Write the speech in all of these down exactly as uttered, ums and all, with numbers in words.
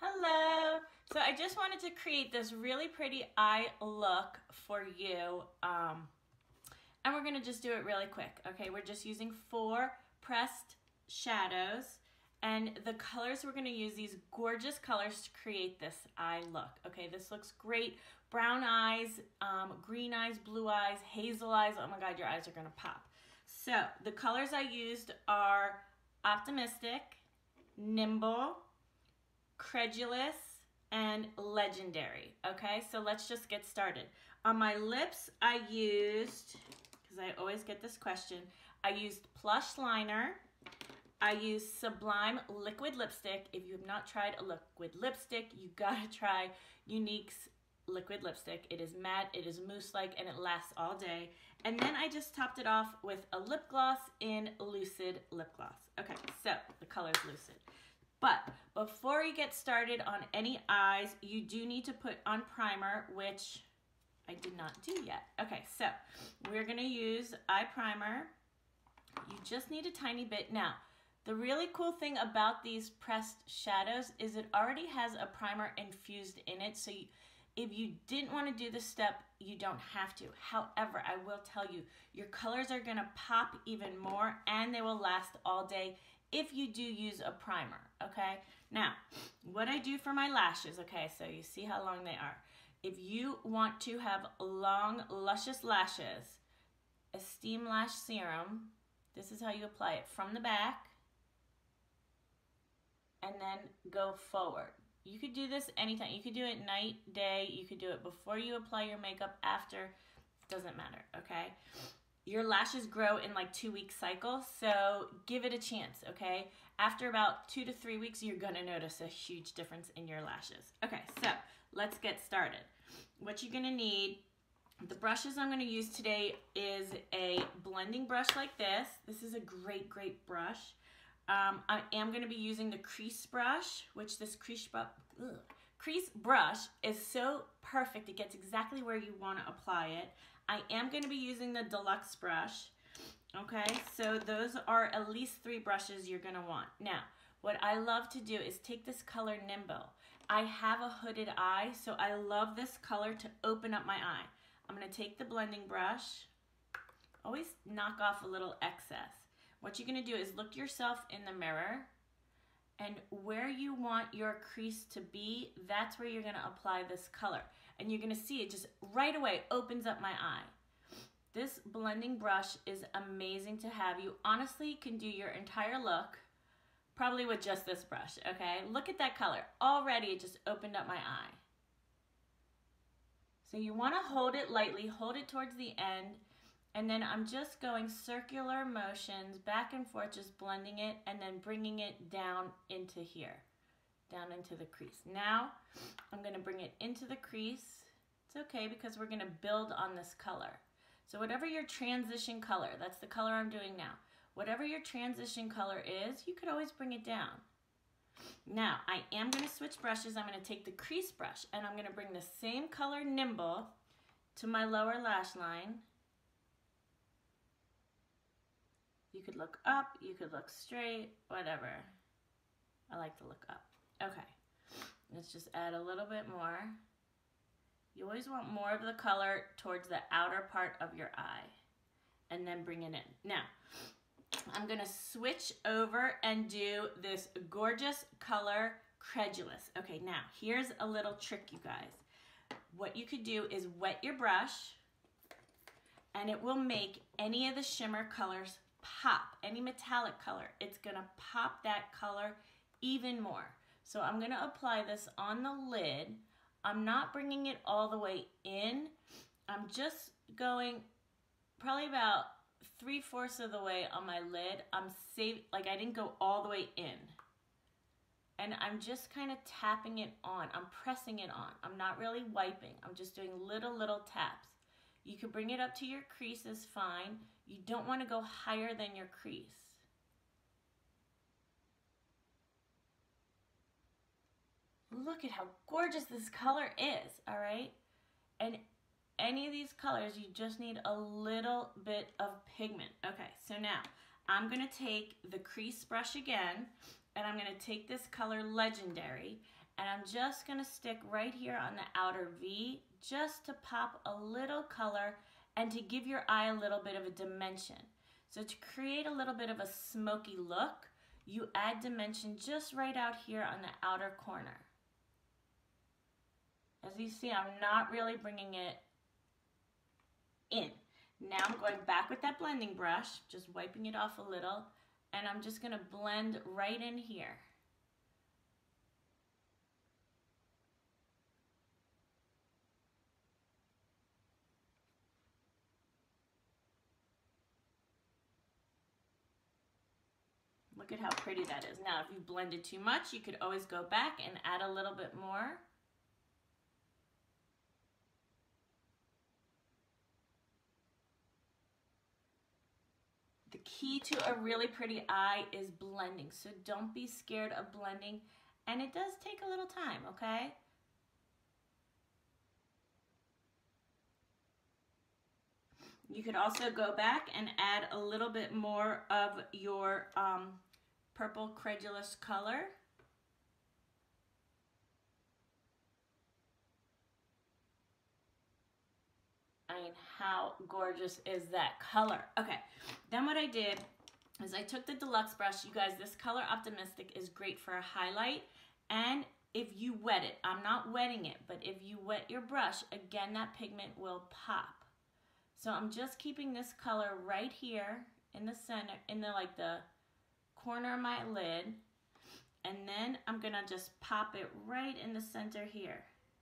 Hello. So I just wanted to create this really pretty eye look for you. Um, and we're going to just do it really quick. Okay, we're just using four pressed shadows. And the colors, we're going to use these gorgeous colors to create this eye look. Okay, this looks great. Brown eyes, um, green eyes, blue eyes, hazel eyes. Oh my God, your eyes are going to pop. So the colors I used are Optimistic, Nimble, Credulous, and Legendary. Okay, so let's just get started. On my lips, I used, because I always get this question, I used Plush Liner. I used Sublime Liquid Lipstick. If you have not tried a liquid lipstick, you gotta try Younique's liquid lipstick. It is matte, it is mousse-like, and it lasts all day. And then I just topped it off with a lip gloss in Lucid Lip Gloss. Okay, so the color is Lucid. But before you get started on any eyes, you do need to put on primer, which I did not do yet. Okay, so we're gonna use eye primer. You just need a tiny bit. Now, the really cool thing about these pressed shadows is it already has a primer infused in it, so you, if you didn't want to do this step, you don't have to. However, I will tell you, your colors are gonna pop even more and they will last all day if you do use a primer, okay? Now, what I do for my lashes, okay, so you see how long they are. If you want to have long, luscious lashes, Esteem Lash Serum, this is how you apply it from the back and then go forward. You could do this anytime. You could do it night, day, you could do it before you apply your makeup, after, doesn't matter, okay? Your lashes grow in like two week cycles, so give it a chance, okay? After about two to three weeks, you're gonna notice a huge difference in your lashes. Okay, so let's get started. What you're gonna need, the brushes I'm gonna use today is a blending brush like this. This is a great, great brush. Um, I am gonna be using the crease brush, which this crease, bru ugh, crease brush is so perfect. It gets exactly where you wanna apply it. I am going to be using the deluxe brush, okay? So those are at least three brushes you're going to want. Now, what I love to do is take this color Nimble. I have a hooded eye, so I love this color to open up my eye. I'm going to take the blending brush, always knock off a little excess. What you're going to do is look yourself in the mirror, and where you want your crease to be, that's where you're going to apply this color. And you're going to see it just right away opens up my eye. This blending brush is amazing to have. You honestly can do your entire look probably with just this brush, okay? Look at that color. Already it just opened up my eye. So you want to hold it lightly, hold it towards the end, and then I'm just going circular motions back and forth, just blending it and then bringing it down into here. Down into the crease. Now, I'm going to bring it into the crease. It's okay because we're going to build on this color. So whatever your transition color, that's the color I'm doing now. Whatever your transition color is, you could always bring it down. Now, I am going to switch brushes. I'm going to take the crease brush and I'm going to bring the same color Nimble to my lower lash line. You could look up, you could look straight, whatever. I like to look up. Okay, let's just add a little bit more. You always want more of the color towards the outer part of your eye and then bring it in. Now, I'm gonna switch over and do this gorgeous color Credulous. Okay, now here's a little trick, you guys. What you could do is wet your brush and it will make any of the shimmer colors pop, any metallic color. It's gonna pop that color even more. So I'm going to apply this on the lid. I'm not bringing it all the way in. I'm just going probably about three-fourths of the way on my lid. I'm safe, like I didn't go all the way in. And I'm just kind of tapping it on. I'm pressing it on. I'm not really wiping. I'm just doing little, little taps. You can bring it up to your creases fine. You don't want to go higher than your crease. Look at how gorgeous this color is, all right? And any of these colors, you just need a little bit of pigment. Okay, so now I'm gonna take the crease brush again, and I'm gonna take this color Legendary, And I'm just gonna stick right here on the outer V just to pop a little color and to give your eye a little bit of a dimension. So to create a little bit of a smoky look, you add dimension just right out here on the outer corner. As you see, I'm not really bringing it in. Now I'm going back with that blending brush, just wiping it off a little, and I'm just gonna blend right in here. Look at how pretty that is. Now, if you blended too much, you could always go back and add a little bit more. The key to a really pretty eye is blending, so don't be scared of blending, and it does take a little time, okay? You could also go back and add a little bit more of your um, purple Credulous color. I mean, how gorgeous is that color? Okay, then what I did is I took the Deluxe brush. You guys, this color Optimistic is great for a highlight, and if you wet it, I'm not wetting it, but if you wet your brush, again, that pigment will pop. So I'm just keeping this color right here in the center, in the like the corner of my lid, and then I'm gonna just pop it right in the center here.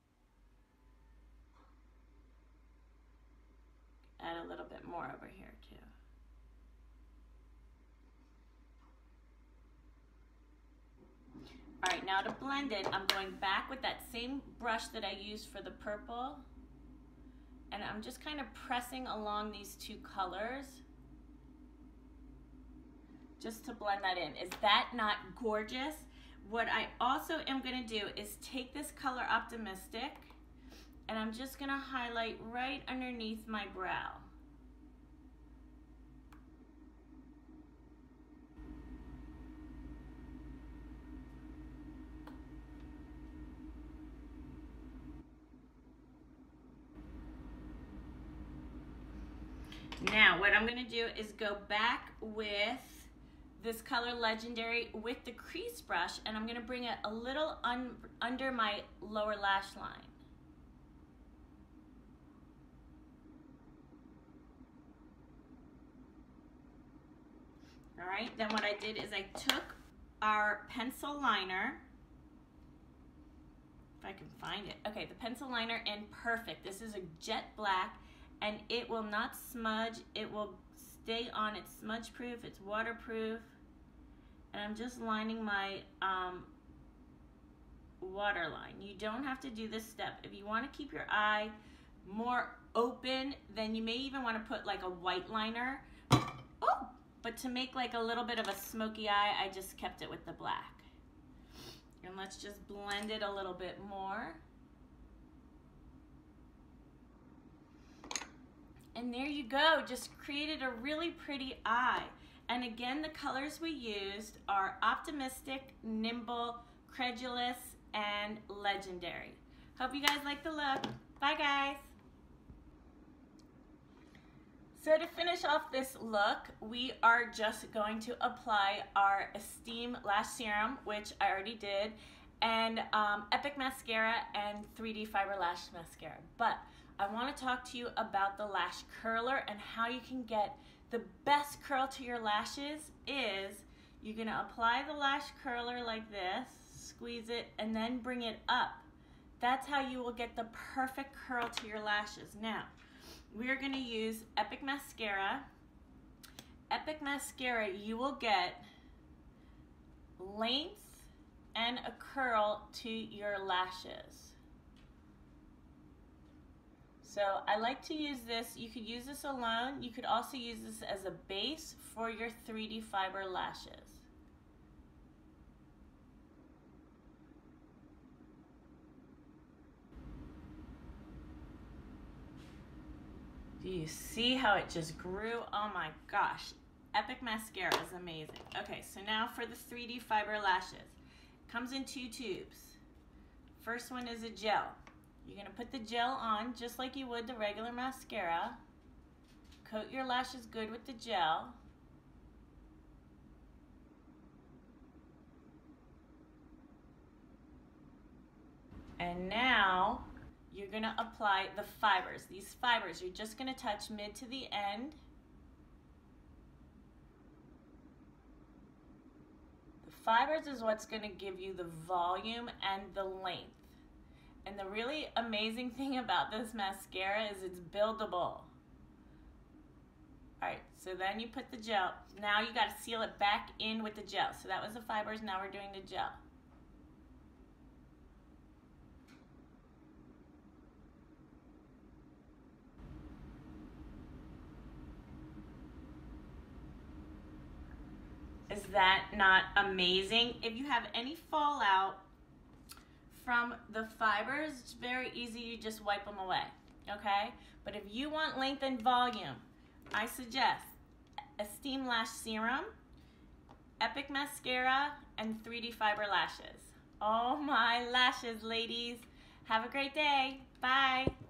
Add a little bit more over here too. All right, now to blend it, I'm going back with that same brush that I used for the purple, and I'm just kind of pressing along these two colors just to blend that in. Is that not gorgeous? What I also am gonna do is take this color Optimistic, and I'm just gonna highlight right underneath my brow. Now, what I'm gonna do is go back with this color Legendary with the crease brush, and I'm gonna bring it a little un under my lower lash line. All right, then what I did is I took our pencil liner, if I can find it. Okay, the pencil liner in Perfect. This is a jet black, and it will not smudge. It will stay on. It's smudge proof, it's waterproof. And I'm just lining my um, waterline. You don't have to do this step. If you want to keep your eye more open, then you may even want to put like a white liner. Oh, but to make like a little bit of a smoky eye, I just kept it with the black. And let's just blend it a little bit more. And there you go, just created a really pretty eye. And again, the colors we used are Optimistic, Nimble, Credulous, and Legendary. Hope you guys like the look. Bye, guys. So to finish off this look, we are just going to apply our Esteem Lash Serum, which I already did, and um, Epic Mascara and three D Fiber Lash Mascara. But I want to talk to you about the lash curler and how you can get the best curl to your lashes. Is you're going to apply the lash curler like this, squeeze it, and then bring it up. That's how you will get the perfect curl to your lashes. Now, we're going to use Epic Mascara. Epic Mascara, you will get length and a curl to your lashes. So I like to use this. You could use this alone. You could also use this as a base for your three D Fiber lashes. Do you see how it just grew? Oh my gosh. Epic Mascara is amazing. Okay, so now for the three D Fiber lashes. Comes in two tubes. First one is a gel. You're gonna put the gel on just like you would the regular mascara. Coat your lashes good with the gel. And now you're gonna apply the fibers. These fibers, you're just gonna touch mid to the end. The fibers is what's gonna give you the volume and the length. And the really amazing thing about this mascara is it's buildable. All right, so then you put the gel. Now you gotta seal it back in with the gel. So that was the fibers, now we're doing the gel. Is that not amazing? If you have any fallout from the fibers, it's very easy, you just wipe them away, okay? But if you want length and volume, I suggest Esteem Lash Serum, Epic Mascara, and three D Fiber Lashes. Oh my lashes, ladies. Have a great day. Bye.